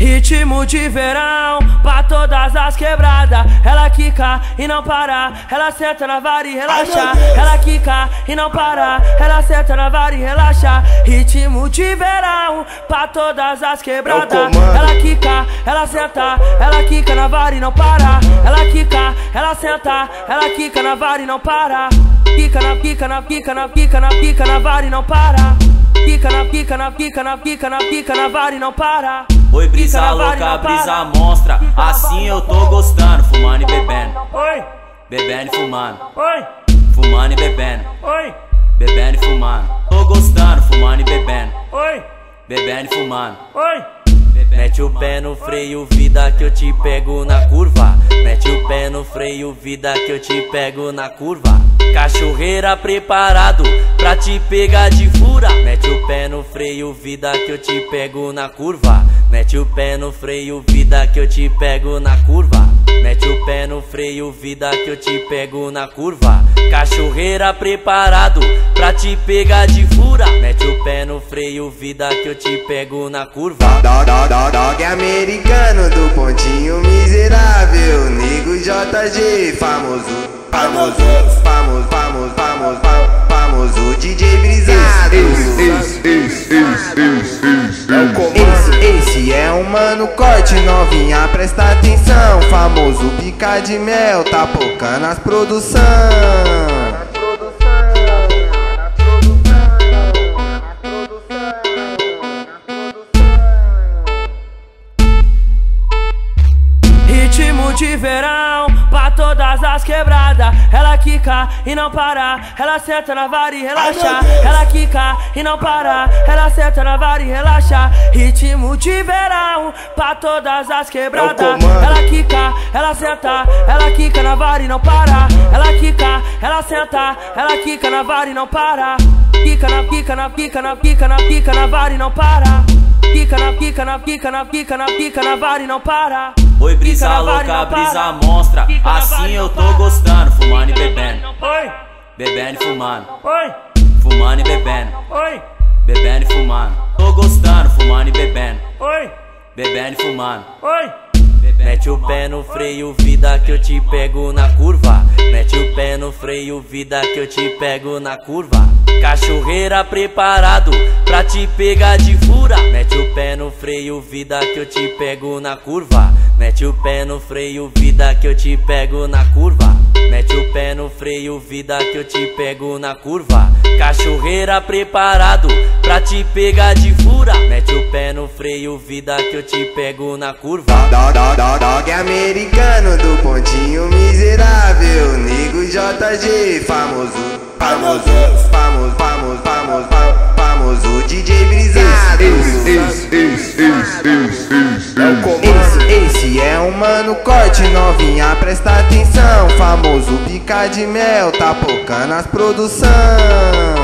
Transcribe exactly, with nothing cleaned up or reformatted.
Ritmo de verão, pra todas as quebradas. Ela quica e não para, ela senta na vara e relaxa. Ela quica e não para, ela senta na vara e relaxa. Ritmo de verão, pra todas as quebradas. Ela quica, ela senta, ela quica na vara e não para. Ela quica, ela senta, ela quica na vara e não para. Quica na quica na quica na quica na quica na vara e não para. Quica na quica na quica na quica na quica na vara e não para. Oi, brisa louca, brisa monstra, assim eu tô gostando. Fumando e bebendo, Oi, bebendo e fumando. oi, Fumando e bebendo, oi, bebendo e fumando. Tô gostando, fumando e bebendo, oi, bebendo e fumando. oi. Mete o pé no freio, vida, que eu te pego na curva. Mete o pé no freio, vida, que eu te pego na curva. Cachorreira preparado pra te pegar de fura. Mete o pé no freio, vida, que eu te pego na curva. Mete o pé no freio, vida, que eu te pego na curva. Mete o pé no freio, vida, que eu te pego na curva. Cachorreira preparado pra te pegar de fura. Mete o pé no freio, vida, que eu te pego na curva. Dog, dog, dog, dog americano do pontinho miserável. Nego J G, famoso, famoso, famoso, famoso, famoso, famoso, famoso D J brisado. Esse, esse é um mano corte, novinha, presta atenção. Famoso pica de mel, tá pocando as produção. Ritmo de verão, pra todas as quebradas. Ela quica e não para, ela senta na vara e relaxa. Ela quica e não para, ela senta na vara e relaxa. Ritmo de verão, pra todas as quebradas. Ela quica, ela senta, ela quica na vara e não para. Ela quica, ela senta, ela quica na vara e não para. Quica na quica na quica na quica na quica na vara e não para. Quica na quica na quica na quica na quica na vara e não para. Oi, brisa louca, brisa monstra, assim eu tô gostando. Fumando e bebendo, Oi, bebendo e fumando. oi, Fumando e bebendo, oi, bebendo e fumando. Tô gostando, fumando e bebendo, oi, bebendo e fumando. oi. Mete o pé no freio, vida, que eu te pego na curva. Mete o pé no freio, vida, que eu te pego na curva. Cachorreira preparado pra te pegar de fura. Mete o pé no freio, vida, que eu te pego na curva. Mete o pé no freio, vida, que eu te pego na curva. Mete o pé no freio, vida, que eu te pego na curva. Cachorreira preparado pra te pegar de fura. Mete o pé no freio, vida, que eu te pego na curva. Dog, dog, dog, dog americano do pontinho miserável. Nego J G, famoso, famoso, famoso, famoso, famoso, famoso, famoso D J brisado. Esse, esse é um mano corte, novinha, presta atenção. Famoso pica de mel, tá pocando as produção.